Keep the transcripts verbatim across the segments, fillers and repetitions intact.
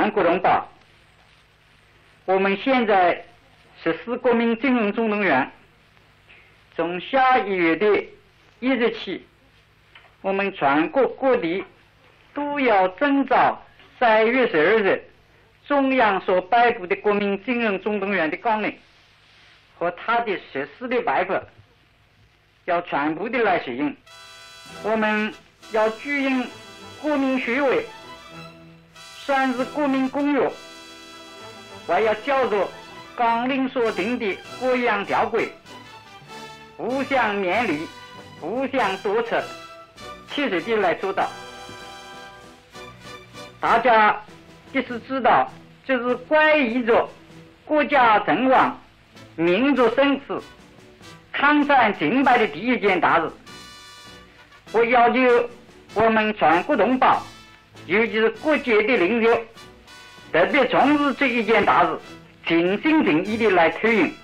全国同胞，我们现在实施国民精神总动员，从下一月的一日起，我们全国各地都要征召三月十二日中央所颁布的国民精神总动员的纲领和它的实施的办法，要全部的来实行。我们要举行国民学会，算是国民公约，还要照着纲领所定的各样条规，互相勉励，互相督促，切实地来做到。大家即是知道，这是关于着国家存亡、民族生死、抗战胜败的第一件大事。我要求我们全国同胞，尤其是各界的领袖，特别重视这一件大事，尽心尽意的来推行。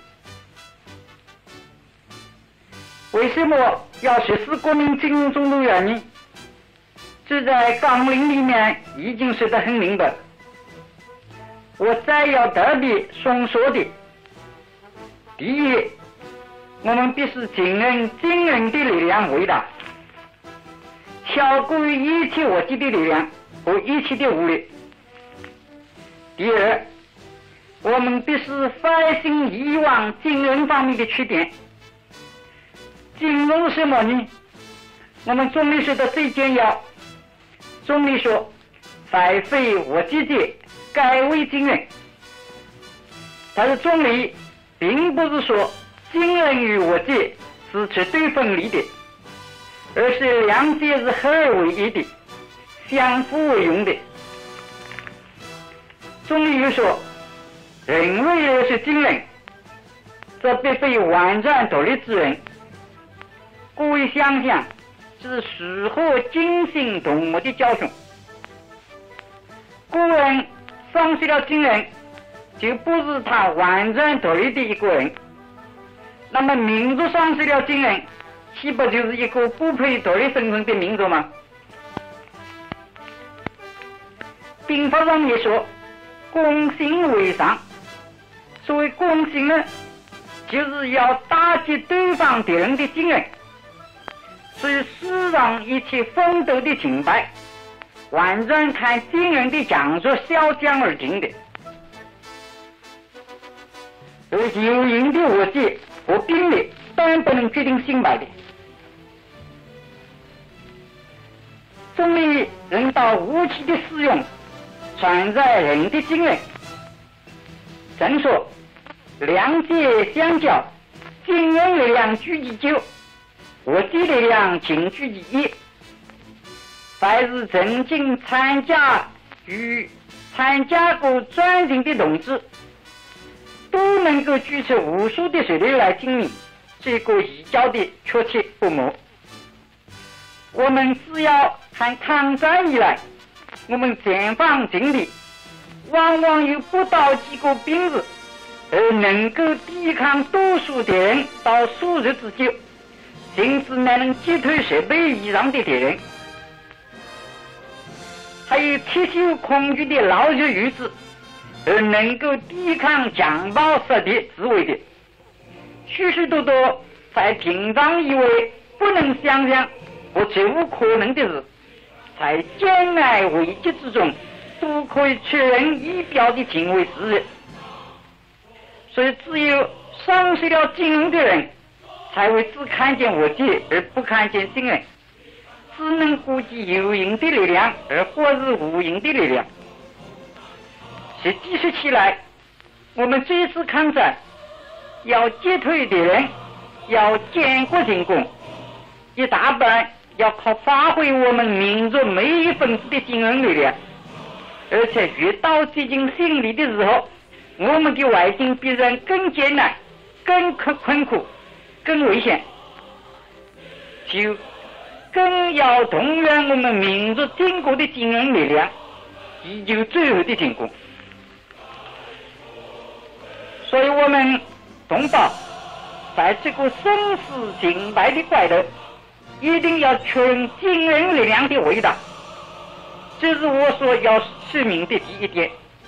为什么要实施国民精神总动员呢？这在纲领里面已经说得很明白。我再要特别重说的，第一，我们必须尽用惊人的力量为大，超过一切我己的力量和一切的武力。第二，我们必须反省以往金融方面的缺点。金融是什么呢？我们总理说的最简要。总理说，财非我己者，改为金融。但是总理并不是说金融与我己是绝对分离的，而是两者是合而为一的，相互为用的。总理又说，人为而是金融，这必非完全独立之人。各位想想，这是如何惊心动魄的教训。个人丧失了金融，就不是他完全独立的一个人。那么民族丧失了金融，岂不就是一个不配独立生存的民族吗？兵法上也说，攻心为上。所谓攻心呢，就是要打击对方敌人的金融。所以世上一切风斗的成败，完全看金融的强弱小将而定的。而有形的我己和兵力当然不能决定胜败的。总理认到武器的使用全在人的精锐。正说两者相较，金融力量居其九，我己力量仅居其一。凡是曾经参加与参加过转型的同志，都能够举出无数的实例来证明这个移交的确切不谋。我们只要看抗战以来，我们前方经历往往有不到几个兵日，而能够抵抗多数敌人到数日之久，甚至还能击退十倍以上的敌人。还有铁锈恐惧的老弱愚子，而能够抵抗强暴杀敌自卫的，许许多多在平常以为不能想象或绝无可能的事，在艰难危机之中都可以出人意表的成为事实。所以只有丧失了金融的人，才会只看见我己而不看见金融，只能估计有形的力量而忽视无形的力量。实际说起来，我们这次抗战要击退敌人，要建国成功，一大半要靠发挥我们民族每一分子的精神力量。而且越到接近胜利的时候，我们的外境必然更艰难、更困苦、更危险，就更要动员我们民族整个的精神力量，以求最后的成功。所以我们同胞在这个生死成败的关头，一定要确认精神力量的伟大，这是我所要说明的第一点。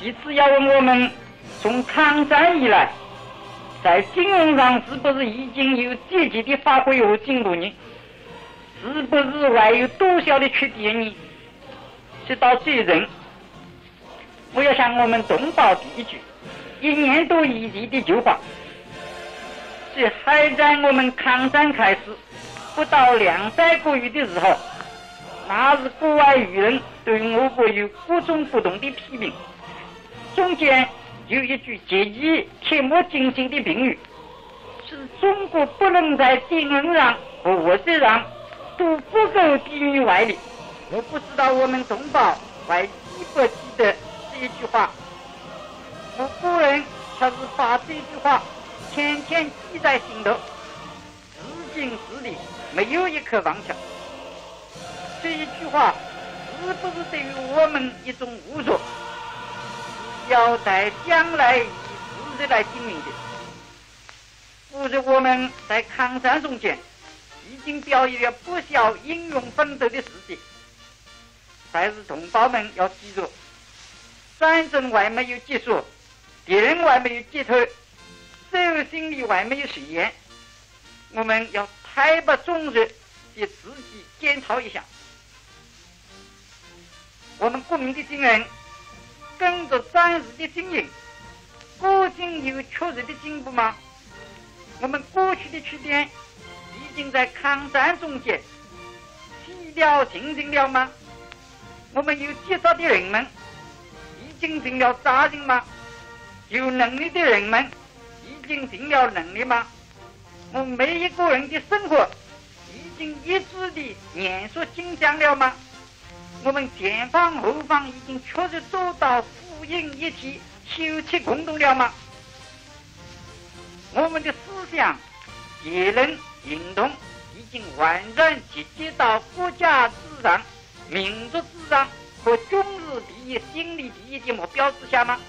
其次要问我们，从抗战以来，在金融上是不是已经有积极的发挥和进步呢？是不是还有多少的缺点呢？直到最近，我要向我们同胞提一句一年多以前的旧话，是还在我们抗战开始不到两三个月的时候，那时国外舆论对我国有各种不同的批评，中间有一句极其铁木惊心的评语，是中国不能在金融上和货币上都不够低于外力。我不知道我们同胞还记不记得这一句话，我个人却是把这句话天天记在心头，至今至理没有一刻忘却。这一句话是不是对于我们一种侮辱，要在将来以实质来证明的？不是我们在抗战中间已经表现了不少英勇奋斗的事迹，但是同胞们要记住，战争还没有结束，敌人还没有击退，手心里还没有食言，我们要太不重视的自己检讨一下。我们国民的精神跟着战时的经营，究竟有确实的进步吗？我们过去的缺点已经在抗战中间洗掉清净了吗？我们有杰出的人们已经尽了责任吗？有能力的人们已经尽了能力吗？我们每一个人的生活已经一致的严肃紧张了吗？我们前方后方已经确实做到呼应一体、休戚共同了吗？我们的思想、言论、行动已经完全集结到国家至上、民族至上和中日第一、心理第一的目标之下吗？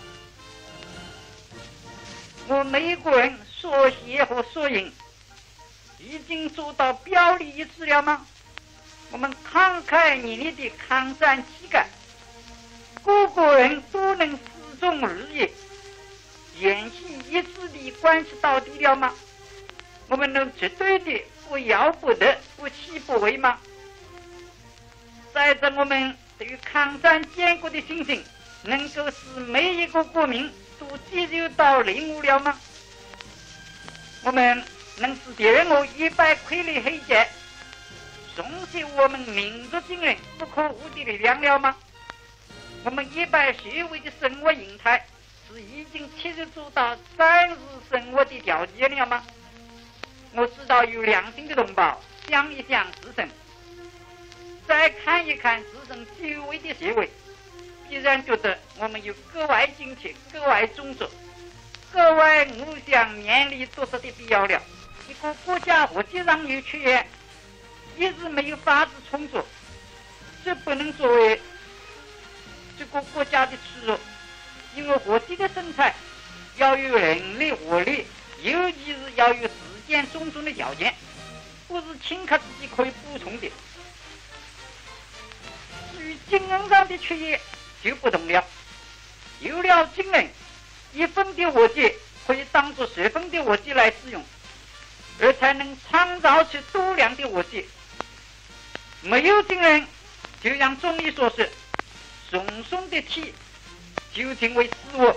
我每一个人所写和所言已经做到表里一致了吗？我们慷慨激烈的抗战气概，各个人都能始终如一、言行一致的关系到底了吗？我们能绝对的不要不得、不弃不为吗？在这我们对于抗战建国的信心，能够使每一个国民都接受到领悟了吗？我们能使敌人我一败傀儡黑甲，重拾我们民族精神不可无的力量了吗？我们一般社会的生活形态是已经切实做到战时生活的条件了吗？我知道有良心的同胞想一想自身，再看一看自身周围的社会，必然觉得我们有格外警惕、格外重视、格外互相勉励督促的必要了。一个国家或者上有缺陷，一直没有法子充足，这不能作为这个国家的耻辱。因为国际的生产要有人力物力，尤其是要有时间种种的条件，不是顷刻之间可以补充的。至于金融上的缺陷就不同了，有了金融，一分的货币可以当作十分的货币来使用，而才能创造出多量的货币。没有金融，就像中医所说，松松的体就成为死物。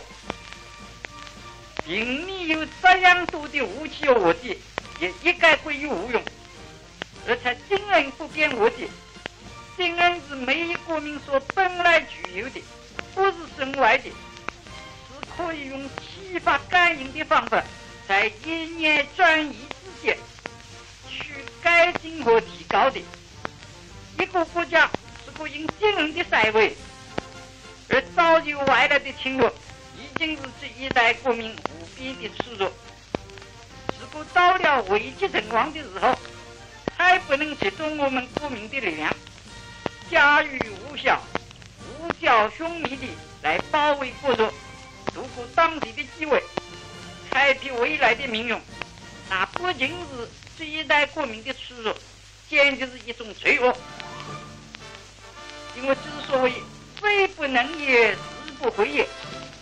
平里有这样多的武器和货币，也一概归于无用，而且金融不变货币。金融是每一国民所本来具有的，不是身外的，是可以用启发感应的方法，在一念转移之间去改进和提高的。一个国家是可因金融的衰微而遭受外来的侵略，已经是这一代国民无比的耻辱。如果到了危急存亡的时候，还不能集中我们国民的力量，家喻户晓、无骄凶密的来保卫国土，度过当前的机会，开辟未来的命运，那不仅是这一代国民的耻辱，简直是一种罪恶。因为之所谓非不能也，是不会也，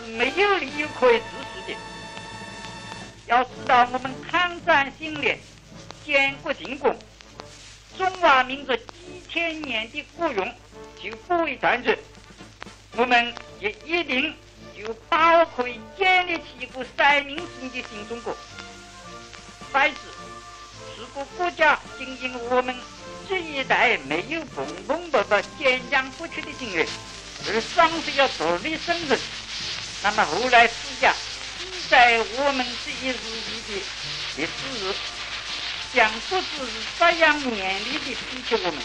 是没有理由可以自述的。要知道，我们抗战兴联、建国进攻，中华民族几千年的雇佣就不会断绝，我们也一定就把握可以建立起一个三民主义的新中国。反之，如果国家仅因我们这一代没有蹦蹦蹦蹦坚强不屈的精锐，而丧失了独立生存，那么后来史家记载我们这一日记的历史日，将不知是怎样勉励的逼迫我们。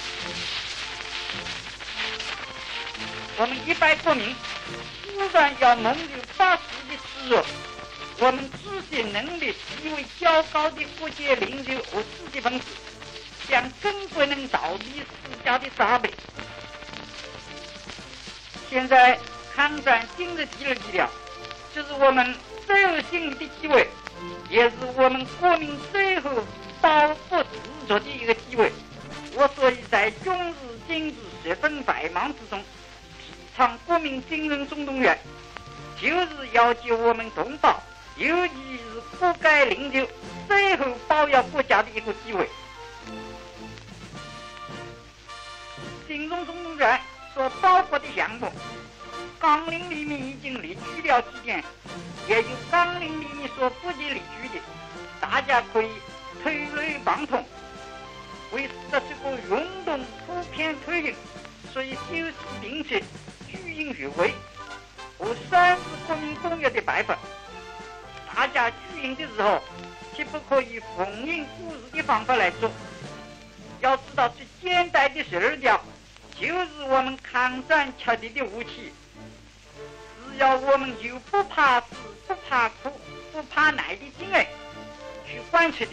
我们一般国民自然要蒙受法治的耻辱，我们自身能力地位较高的国家领袖和知识分子，将更不能逃避史家的杀戮。现在抗战进入第二季了，这是我们最后幸运的机会，也是我们国民最后保护自主的一个机会。我所以在今日今日十分百忙之中，提倡国民精神总动员，就是要求我们同胞，尤其是各界领袖，最后保佑国家的一个机会。精神总动员所包括的项目，纲领里面已经列举了几点，也有纲领里面所不及列举的，大家可以推类贯通。为使得这个运动普遍推行，所以修饰并且举行聚会和三次国民公约的办法。大家举行的时候，岂不可以奉行古时的方法来做？要知道，最简单的十二条就是我们抗战确立的武器。只要我们有不怕死、不怕苦、不怕耐的精神去贯彻的。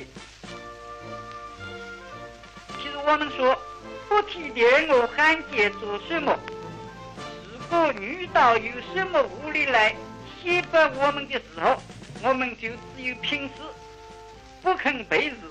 其实我们说，不提点我汉奸做什么？如果遇到有什么武力来胁迫我们的时候，我们就只有平视，不肯背日。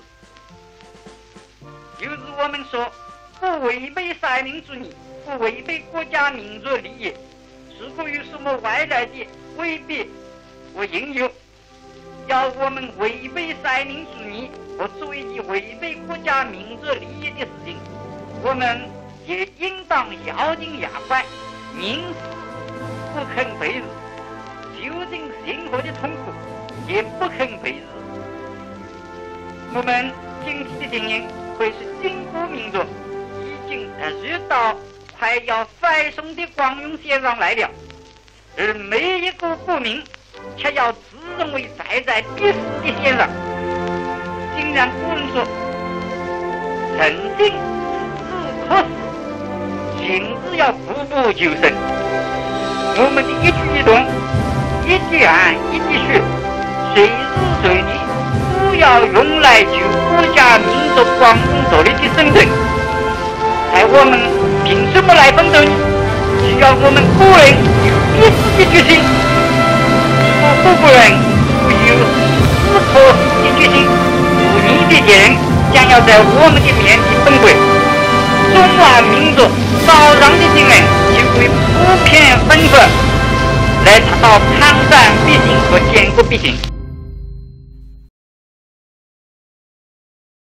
就是我们说，不违背三民主义，不违背国家民族利益。如果有什么外来的威逼和引诱，要我们违背三民主义和做一些违背国家民族利益的事情，我们也应当咬紧牙关，明示不肯背日，究竟任何的痛苦也不肯背日。我们今天的情形会是经过民族已经遇到快要翻送的光荣线上来了，而每一个国民却要自认为站在必死的线上。竟然古人说，曾经死可死，今日要步步求生。我们的一举一动，一滴汗一滴血，随时随地都要用来救国家民族光荣独立的生存。而我们凭什么来奋斗呢？需要我们个人有必死的决心。如果个人不有死可死的决心，不义的人将要在我们的面前崩溃，中华民族早上的精神就会普遍奋发，来达到抗战必行和建国必行。